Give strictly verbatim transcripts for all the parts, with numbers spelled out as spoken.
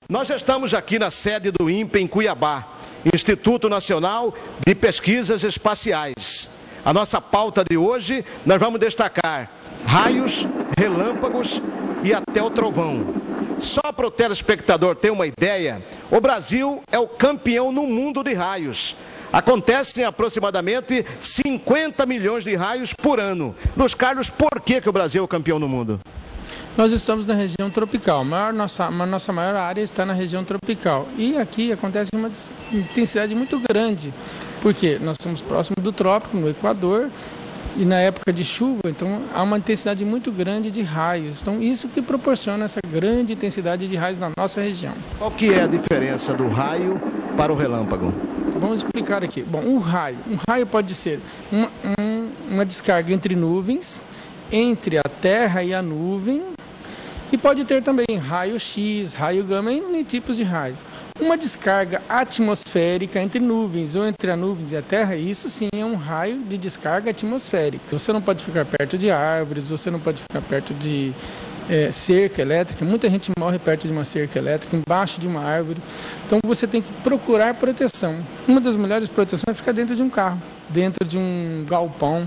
Nós já estamos aqui na sede do INPE em Cuiabá, Instituto Nacional de Pesquisas Espaciais. A nossa pauta de hoje, nós vamos destacar raios, relâmpagos e até o trovão. Só para o telespectador ter uma ideia, o Brasil é o campeão no mundo de raios. Acontecem aproximadamente cinquenta milhões de raios por ano. Luiz Carlos, por que, que o Brasil é o campeão no mundo? Nós estamos na região tropical, a maior, nossa, a nossa maior área está na região tropical. E aqui acontece uma intensidade muito grande, porque nós estamos próximos do trópico, no Equador, e na época de chuva, então há uma intensidade muito grande de raios. Então isso que proporciona essa grande intensidade de raios na nossa região. Qual que é a diferença do raio para o relâmpago? Vamos explicar aqui. Bom, um raio, um raio pode ser uma, um, uma descarga entre nuvens, entre a terra e a nuvem, e pode ter também raio-x, raio gama, e tipos de raios. Uma descarga atmosférica entre nuvens ou entre a nuvens e a terra, isso sim é um raio de descarga atmosférica. Você não pode ficar perto de árvores, você não pode ficar perto de é, cerca elétrica. Muita gente morre perto de uma cerca elétrica, embaixo de uma árvore. Então você tem que procurar proteção. Uma das melhores proteções é ficar dentro de um carro, dentro de um galpão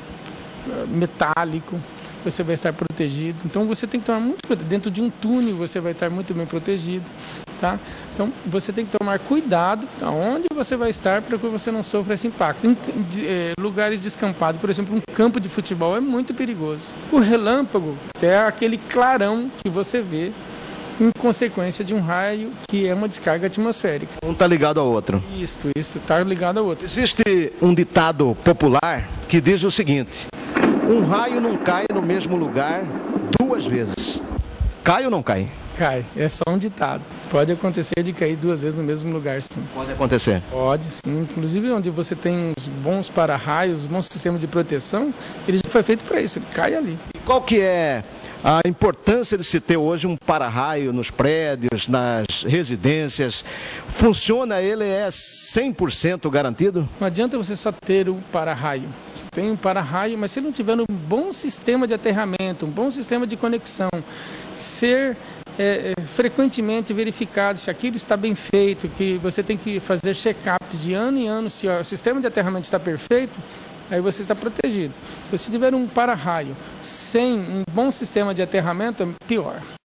metálico, você vai estar protegido. Então você tem que tomar muito cuidado. Dentro de um túnel você vai estar muito bem protegido, tá? Então você tem que tomar cuidado aonde você vai estar para que você não sofra esse impacto. Em de, é, lugares descampados, por exemplo, um campo de futebol é muito perigoso. O relâmpago é aquele clarão que você vê em consequência de um raio que é uma descarga atmosférica. Um está ligado ao outro. Isso, isso está ligado ao outro. Existe um ditado popular que diz o seguinte: um raio não cai no mesmo lugar duas vezes. Cai ou não cai? Cai, é só um ditado. Pode acontecer de cair duas vezes no mesmo lugar, sim. Pode acontecer? Pode, sim. Inclusive onde você tem uns bons para-raios, bons sistemas de proteção, ele já foi feito para isso, ele cai ali. E qual que é a importância de se ter hoje um para-raio nos prédios, nas residências? Funciona, ele é cem por cento garantido? Não adianta você só ter um para-raio. Você tem um para-raio, mas se ele não tiver um bom sistema de aterramento, um bom sistema de conexão, ser é, é, frequentemente verificado se aquilo está bem feito, que você tem que fazer check-ups de ano em ano, se o sistema de aterramento está perfeito, aí você está protegido. Se você tiver um para-raio sem um bom sistema de aterramento, é pior.